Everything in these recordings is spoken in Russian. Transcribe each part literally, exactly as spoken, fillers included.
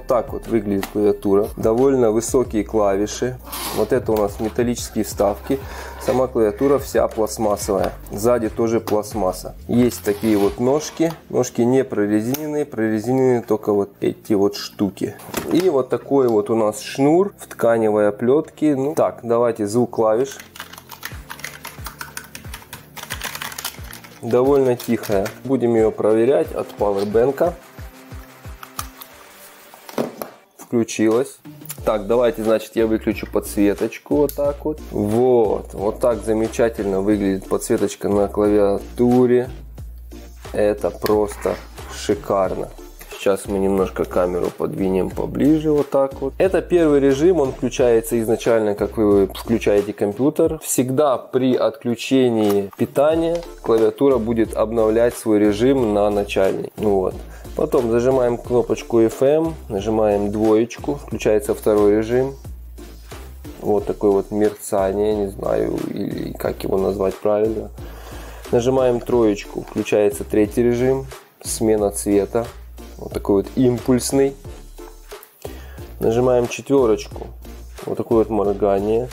Вот так вот выглядит клавиатура. Довольно высокие клавиши. Вот это у нас металлические вставки. Сама клавиатура вся пластмассовая. Сзади тоже пластмасса. Есть такие вот ножки. Ножки не прорезиненные. Прорезиненные только вот эти вот штуки. И вот такой вот у нас шнур в тканевой оплетке. Ну, так, давайте звук клавиш. Довольно тихая. Будем ее проверять от пауэрбэнка. Включилась. Так, давайте, значит, я выключу подсветочку вот так вот. Вот, вот так замечательно выглядит подсветочка на клавиатуре. Это просто шикарно. Сейчас мы немножко камеру подвинем поближе, вот так вот. Это первый режим, он включается изначально, как вы включаете компьютер. Всегда при отключении питания клавиатура будет обновлять свой режим на начальный. Вот. Потом зажимаем кнопочку эф эм, нажимаем двоечку, включается второй режим. Вот такое вот мерцание, не знаю, или как его назвать правильно. Нажимаем троечку, включается третий режим, смена цвета. Вот такой вот импульсный. Нажимаем четверочку, вот такое вот моргание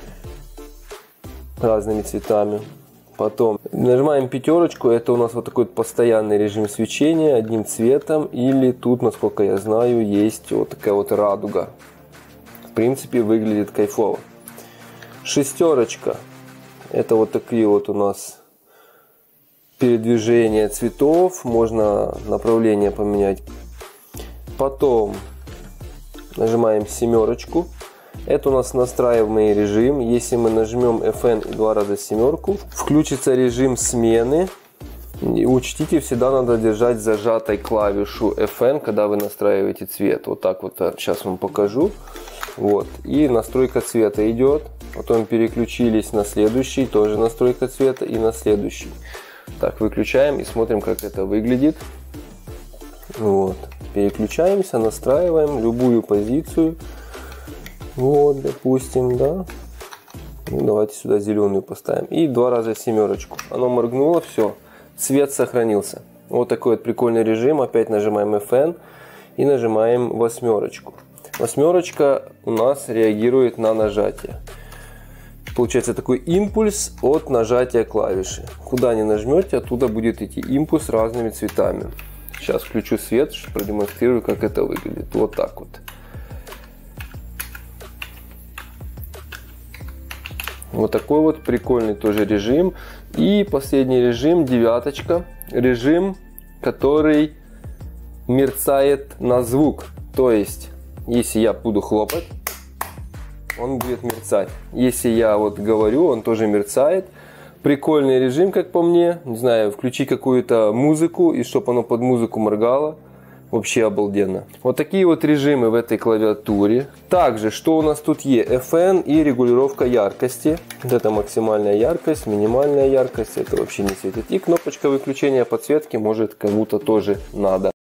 разными цветами. Потом нажимаем пятерочку, это у нас вот такой вот постоянный режим свечения одним цветом. Или тут, насколько я знаю, есть вот такая вот радуга. В принципе, выглядит кайфово. Шестерочка, это вот такие вот у нас передвижения цветов. Можно направление поменять. Потом нажимаем семерочку. Это у нас настраиваемый режим. Если мы нажмем эф эн и два раза семерку, включится режим смены. И учтите, всегда надо держать зажатой клавишу эф эн, когда вы настраиваете цвет. Вот так вот сейчас вам покажу. Вот. И настройка цвета идет. Потом переключились на следующий, тоже настройка цвета, и на следующий. Так, выключаем и смотрим, как это выглядит. Вот. Переключаемся, настраиваем любую позицию. Вот, допустим, да. Ну, давайте сюда зеленую поставим. И два раза семерочку. Оно моргнуло, все. Цвет сохранился. Вот такой вот прикольный режим. Опять нажимаем эф эн и нажимаем восьмерочку. Восьмерочка у нас реагирует на нажатие. Получается такой импульс от нажатия клавиши. Куда не нажмете, оттуда будет идти импульс разными цветами. Сейчас включу свет, продемонстрирую, как это выглядит. Вот так вот. Вот такой вот прикольный тоже режим. И последний режим, девяточка. Режим, который мерцает на звук. То есть, если я буду хлопать, он будет мерцать. Если я вот говорю, он тоже мерцает. Прикольный режим, как по мне. Не знаю, включи какую-то музыку, и чтобы оно под музыку моргало. Вообще обалденно. Вот такие вот режимы в этой клавиатуре. Также, что у нас тут есть? эф эн и регулировка яркости. Вот это максимальная яркость, минимальная яркость. Это вообще не светит. И кнопочка выключения подсветки, может, кому-то тоже надо.